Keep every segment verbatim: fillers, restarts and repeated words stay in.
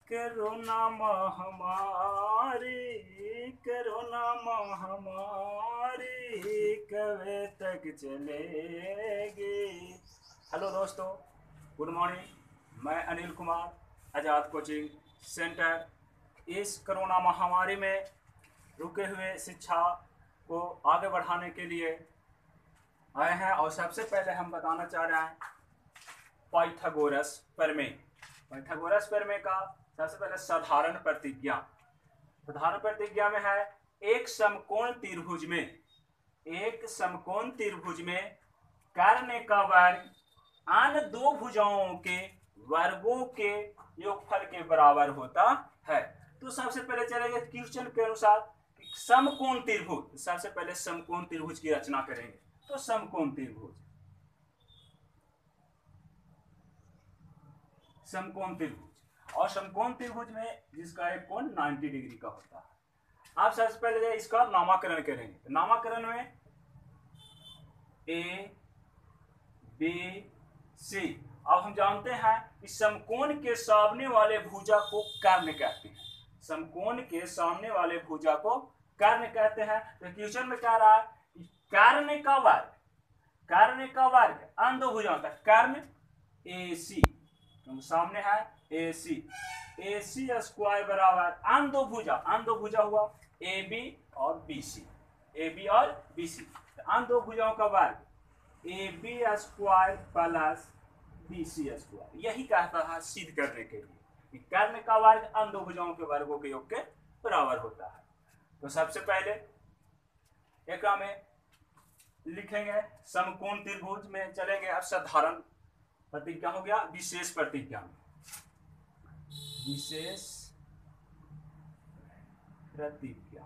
Corona महामारी corona महामारी कब तक चलेगी। हेलो दोस्तों, गुड मॉर्निंग। मैं अनिल कुमार, आज़ाद कोचिंग सेंटर। इस कोरोना महामारी में रुके हुए शिक्षा को आगे बढ़ाने के लिए आए हैं और सबसे पहले हम बताना चाह रहे हैं पाइथागोरस प्रमेय। पाइथागोरस प्रमेय का सबसे पहले साधारण प्रतिज्ञा। साधारण प्रतिज्ञा में है एक समकोण त्रिभुज में एक समकोण त्रिभुज में कर्ण का वर्ग अन्य दो भुजाओं के वर्गों के योगफल के बराबर होता है। तो सबसे पहले चलेंगे क्वेश्चन के अनुसार समकोण त्रिभुज। सबसे पहले समकोण त्रिभुज की रचना करेंगे। तो समकोण त्रिभुज समकोण त्रिभुज और समकोण त्रिभुज में जिसका एक कोण नब्बे डिग्री का होता है। आप सबसे पहले इसका नामकरण करेंगे। तो नामकरण में ए बी सी। अब हम जानते हैं कि समकोण के सामने वाले भुजा को कर्ण कहते हैं। समकोण के सामने वाले भुजा को कर्ण कहते हैं। तो क्वेश्चन में कह रहा है कि कर्ण का वर्ग कर्ण का वर्ग अन्य दो भुजाओं का कर्ण ए सी, तो सामने है ए सी। ए सी स्क्वायर बराबर अन्य दो भुजा अन्य दो भुजा हुआ ए बी और बी सी। ए बी और बी सी अन्य दो भुजाओं का वर्ग A B square plus B C square. यही कहता है सिद्ध करने के लिए कि कर्ण का वर्ग अन्य दो भुजाओं के वर्गों के योग के बराबर होता है। तो सबसे पहले एक में लिखेंगे समकोण त्रिभुज में चलेंगे। अब साधारण प्रतिज्ञा हो गया विशेष प्रतिज्ञा में। विशेष प्रतिज्ञा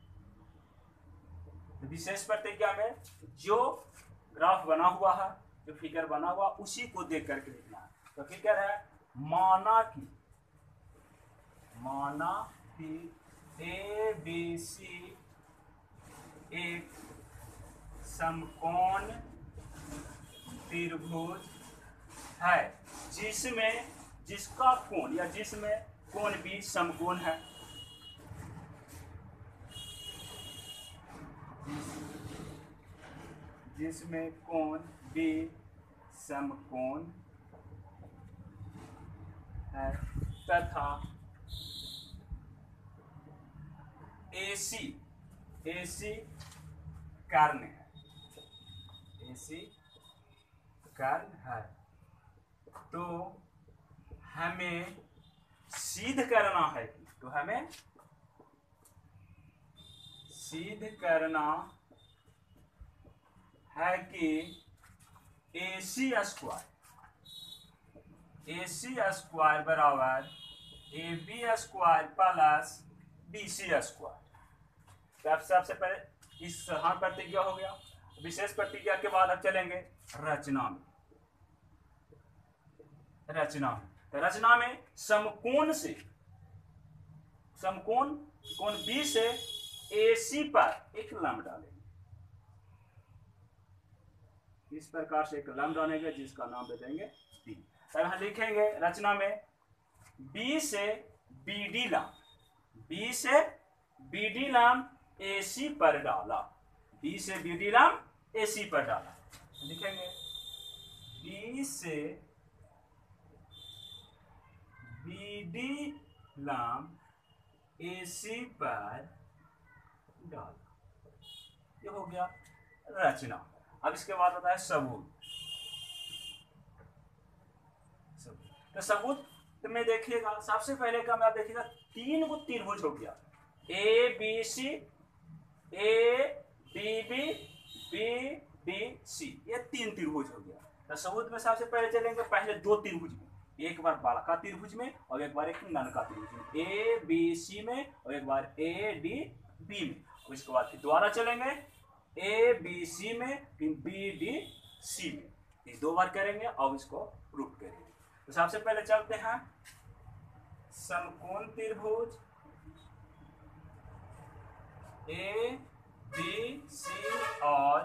विशेष प्रतिज्ञा में जो ग्राफ बना हुआ है, जो फिगर बना हुआ उसी को देख करके लिखना है। तो फिगर है माना कि माना कि ए बी सी एक समकोण त्रिभुज है जिसमें जिसका कोण या जिसमें कोण भी समकोण है। जिसमें कोण भी समकोण है तथा एसी एसी कर्ण है एसी कर्ण है। तो हमें सिद्ध करना है कि तो हमें सिद्ध करना है कि ए सी स्क्वायर ए सी स्क्वायर बराबर A B square plus B C square. तो अब सबसे पहले इस साधारण प्रतिज्ञा हो गया। विशेष प्रतिज्ञा के बाद अब चलेंगे रचना में। रचना में तो रचना में समकोण से समकोण कोण बी से ए सी पर एक लंब डालेंगे। इस प्रकार से एक लंब डालेंगे जिसका नाम दे देंगे बी। तब हम लिखेंगे रचना में बी से बी डी लंब बी से बी डी लंब ए सी पर डाला बी से बी डी लंब ए सी पर डाला। लिखेंगे बी से बी डी लंब ए सी पर डाला। ये हो गया रचना। अब इसके बाद होता है सबूत। सबूत तो सबूत में देखिएगा सबसे पहले का मैं देखिएगा तीन गो त्रिभुज हो गया A B C A B B B B C. ये तीन त्रिभुज हो गया। तो सबूत में सबसे पहले चलेंगे पहले दो त्रिभुज में, एक बार बड़का त्रिभुज में और एक बार एक ननका त्रिभुज में। ए बी सी में और एक बार ए डी बी में। और इसके बाद फिर दोबारा चलेंगे ए बी सी में फिर बी डी सी में। ये दो बार करेंगे और इसको प्रूफ करेंगे। तो सबसे पहले चलते हैं समकोण त्रिभुज ए बी सी और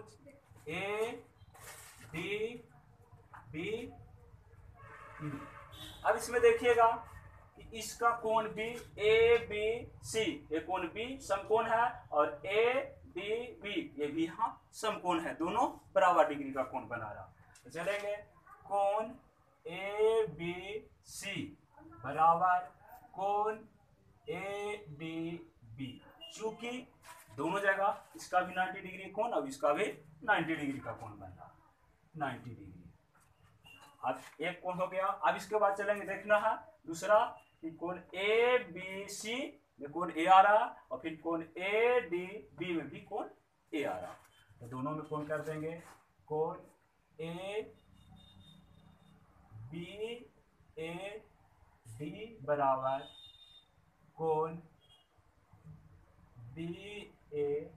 त्रिभुज ए डी बी अब इसमें देखिएगा कि इसका कोण भी ए बी सी, ये कोण बी समकोण है और ए डी बी ये भी यहाँ समकोण है, दोनों बराबर डिग्री का कोण बना रहा। तो चलेंगे कोण ए बी सी बराबर कोण ए डी बी, चूंकि दोनों जगह इसका भी नब्बे डिग्री कोण और इसका भी नब्बे डिग्री का कोण बन रहा, नब्बे डिग्री। अब एक कोण हो गया। अब इसके बाद चलेंगे देखना है दूसरा कि कोण ए बी सी में कोण ए आ रहा और फिर कोण ए डी बी में भी कोण ए आ रहा, तो दोनों में कोण कर देंगे कोण ए बी ए डी बराबर कोण बी ए,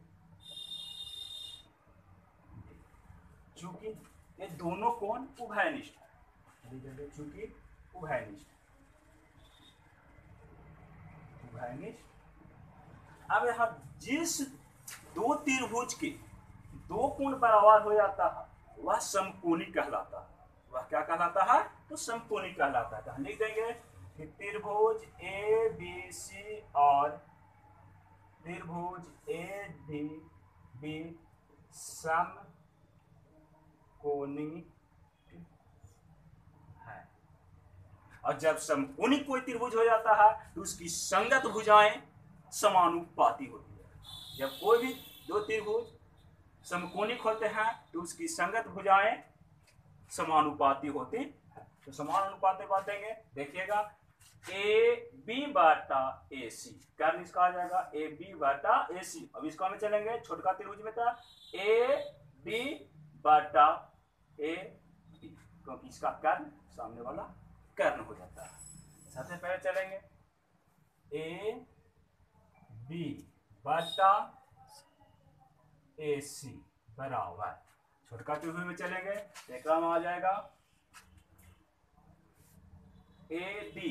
चूंकि ये दोनों कोण उभयनिष्ठ है, चूंकि उभयनिष्ठ उभयनिष्ठ अब यहाँ जिस दो त्रिभुज के दो कोण बराबर हो जाता है वह समकोणी कहलाता है, वह क्या कहलाता है, तो समकोणी कहलाता है। तो हम लिख देंगे कि त्रिभुज ए बी सी और त्रिभुज ए डी बी समकोणी है। और जब समकोणी कोई त्रिभुज हो जाता है तो उसकी संगत भुजाएं समानुपाती होती है। जब कोई भी दो त्रिभुज समकोणिक होते हैं तो उसकी संगत भुजाएं समानुपाती होती है। तो समानुपाती बातेंगे देखिएगा ए बी बाटा ए सी, कर्ण इसका आ जाएगा ए बी बाटा ए सी। अब इसका में चलेंगे छोटका त्रिभुज में था A B Bata A B, क्योंकि इसका कर्ण सामने वाला कर्ण हो जाता है। सबसे पहले चलेंगे ए बी बाटा ए सी बराबर छोटका त्रिभुज में चलेंगे देखा में आ जाएगा ए डी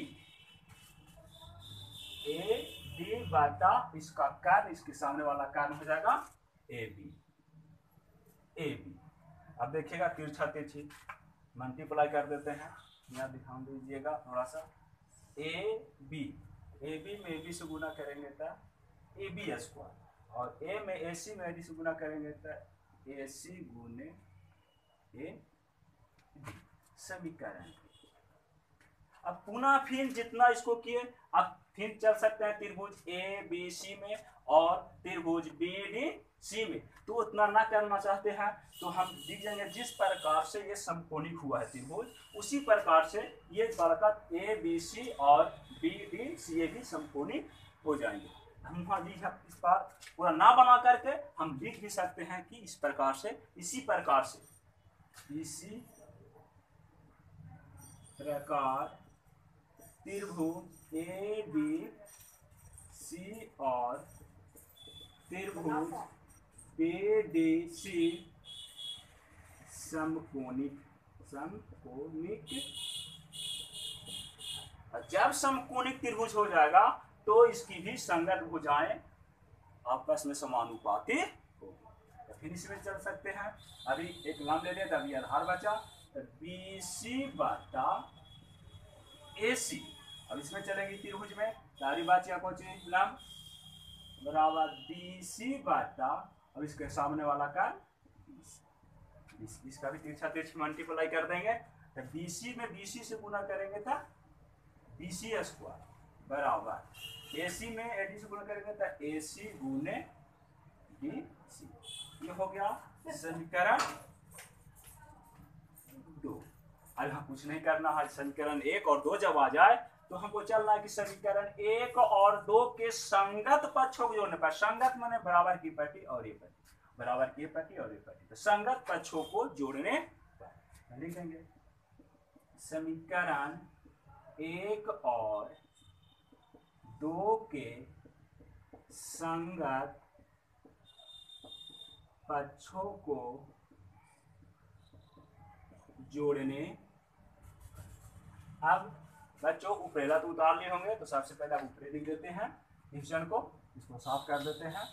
ए डी बाटा इसका कर्ण इसके सामने वाला कर्ण हो जाएगा ए बी ए बी। अब देखिएगा तिरछा तिरछी मल्टीप्लाई कर देते हैं, यहाँ ध्यान दीजिएगा थोड़ा सा। ए बी ए बी में ए बी से गुना करेंगे तो ए बी स्क्वायर और ए में ए सी में ए डी से गुना करेंगे तो ए सी गुने ए डी समीकरण। अब पुनः फिर जितना इसको किए अब फिर चल सकते हैं त्रिभुज ए बी सी में और त्रिभुज बी डी सी में, तो उतना ना करना चाहते हैं तो हम लिख देंगे जिस प्रकार से ये समकोणिक हुआ है त्रिभुज उसी प्रकार से ये बड़का ए बी सी और बी डी सी ये भी समकोणिक हो जाएंगे। हम वहाँ लिख इस बार पूरा ना बना करके हम लिख भी सकते हैं कि इस प्रकार से इसी प्रकार से इसी प्रकार त्रिभुज ए बी सी और त्रिभुज बी डी सी समकोणिक समकोणिक। जब समकोणिक त्रिभुज हो जाएगा तो इसकी भी संगत भुजाएं आपस में समानुपाती होगी। तो फिर इसमें चल सकते हैं। अभी एक नाम ले लेते अभी आधार बचा बी सी बाटा ए सी। अब इसमें चलेंगे त्रिभुज में सारी बात या कौन चीज नाम बराबर बी सी बाटा अब इसके सामने वाला का इस, इसका भी तिरछा तिरछी मल्टीप्लाई कर देंगे तो बी सी में बी सी से गुना करेंगे तो बी सी स्क्वायर बराबर ए सी में ए डी से गुना करेंगे तो ए सी गुने डी सी। ये हो गया समीकरण दो। अब हम कुछ नहीं करना है, समीकरण एक और दो जब आ जाए तो हमको चलना है कि समीकरण एक और दो के संगत पक्षों को जोड़ने पर, संगत माने बराबर की पट्टी और ये पट्टी, बराबर की पट्टी और ये पट्टी, तो संगत पक्षों को जोड़ने पर लिख देंगे समीकरण एक और दो के संगत पक्षों को जोड़ने। अब बच्चों ऊपरेला तो उतार लिए होंगे तो सबसे पहले आप ऊपरे लिख देते हैं डिवीजन को, इसको साफ कर देते हैं।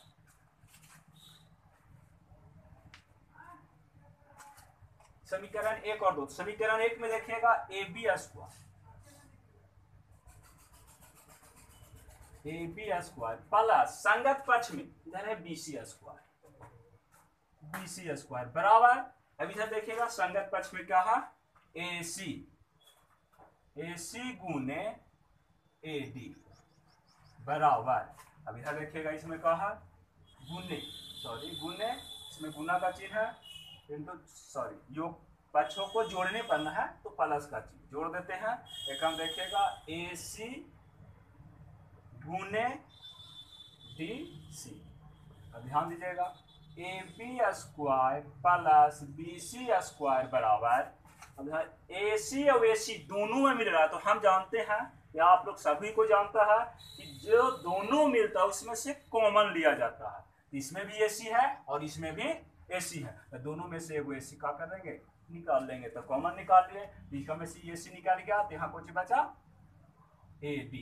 समीकरण एक और दो, समीकरण एक में देखिएगा A B square A B square plus संगत पक्ष में इधर है B C square, B C square बराबर, अब इधर देखिएगा संगत पक्ष में क्या है, ए सी, ए सी गुने ए डी बराबर, अब इधर देखिएगा इसमें क्या है, गुने, सॉरी गुने, इसमें गुना का चिन्ह है, किंतु सॉरी योग पक्षों को जोड़ने पर है तो प्लस का चिन्ह जोड़ देते हैं। एक हम देखिएगा ए सी गुने डी सी, अब ध्यान दीजिएगा A B square plus B C square बराबर, अब ए सी और ए सी दोनों में मिल रहा है तो हम जानते हैं या आप लोग सभी को जानता है कि जो दोनों मिलता है उसमें से कॉमन लिया जाता है, इसमें भी ए सी है और इसमें भी ए सी है, तो दोनों में से एगो ए सी का कर देंगे निकाल लेंगे, तो कॉमन निकाल लिए, बीच में से ए सी निकाल गया तो यहाँ कुछ बचा A D,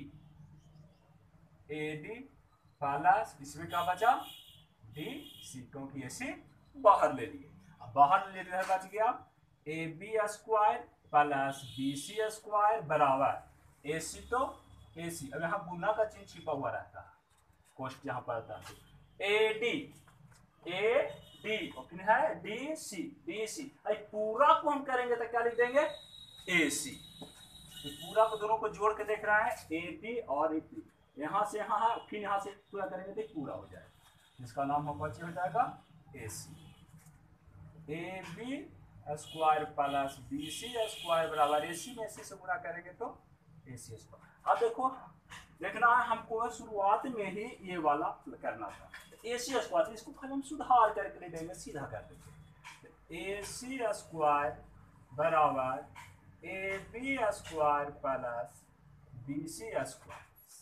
A D plus इसमें क्या बचा डी सी, क्योंकि ए सी बाहर ले लिए, अब बाहर ले लिए बच गया A B square plus B C square बराबर ए सी तो ए सी, अब यहाँ गुना का चिन्ह छिपा हुआ रहता है, कोष्ट यहाँ पर आता है ए डी, ए डी और फिर है डी सी, डी सी, पूरा को हम करेंगे तो क्या लिख देंगे ए सी, तो पूरा को दोनों को जोड़ के देख रहा है ए डी और ए डी, यहाँ से यहाँ है फिर यहाँ से पूरा करेंगे तो पूरा हो जाएगा, जिसका नाम हो जाएगा A C, A B square plus B C square बराबर ए सी में ए सी से गुणा करेंगे तो ए सी स्क्वायर। अब देखो देखना है हमको शुरुआत में ही ये वाला करना था, ए सी स्क्वायर, इसको खाली हम सुधार करके ले देंगे, सीधा कर देंगे ए सी स्क्वायर बराबर A B square plus B C square,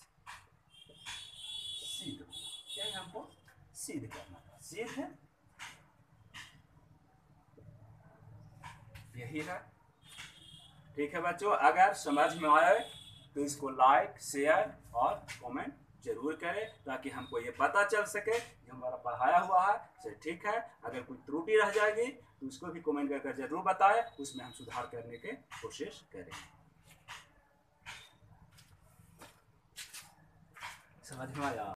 सीध क्या हमको सीध करना था, सीध यही है। ठीक है बच्चों, अगर समझ में आए तो इसको लाइक शेयर और कमेंट जरूर करें ताकि हमको ये पता चल सके कि हमारा पढ़ाया हुआ है सही ठीक है। अगर कोई त्रुटि रह जाएगी तो उसको भी कमेंट करके जरूर बताएं, उसमें हम सुधार करने की कोशिश करेंगे। समझ में आया?